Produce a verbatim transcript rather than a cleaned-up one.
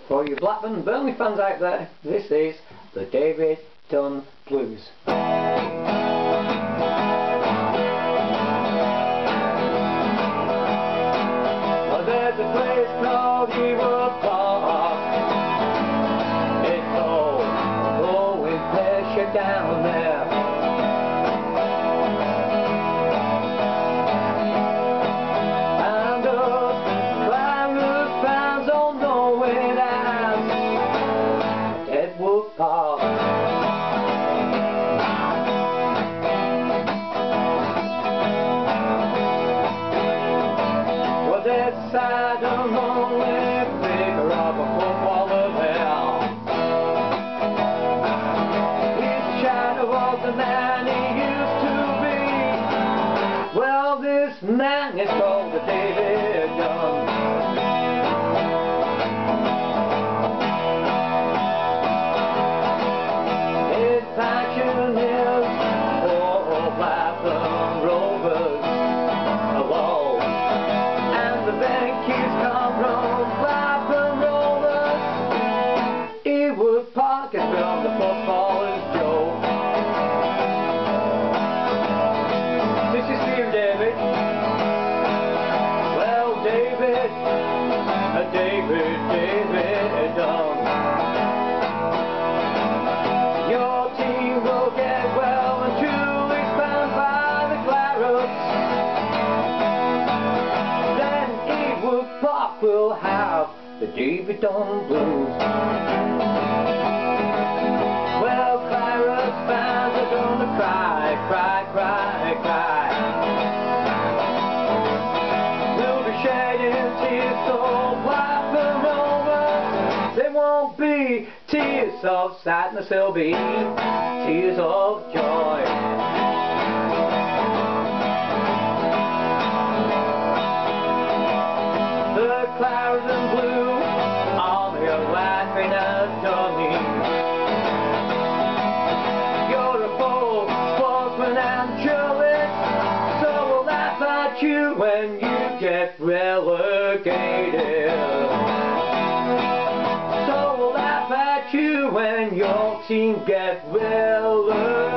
For you Blackburn and Burnley fans out there, this is the David Dunn Blues. Well, there's a place called Ewood Park. It's all blowing pressure down there. And us Clarets fans all know it as Ewood Park. Well, there's a sad and lonely figure of a footballer there. His shadow was the man he used to be. Well, this man is called the David Dunn. His passion is for Blackburn Rovers, hello, and the Venky's come from Blackburn Rovers. Ewood Park is from the footballer's joke. This is for you, David. Well, David, uh, David, David Dunn. Your team will get well and truly spanned by the Clarets. Then Ewood Park will have the David Dunn Blues. Well, Clarets fans are gonna cry, cry, cry, cry. We'll be shedding tears, so Blackburn Rovers. There won't be tears of sadness, there'll be tears of joy. The Clarets and Blue army are laughing at Dunny. You're a full sportsman and churlish, so we'll laugh at you when you get relegated. So we'll laugh at you when your team get relegated.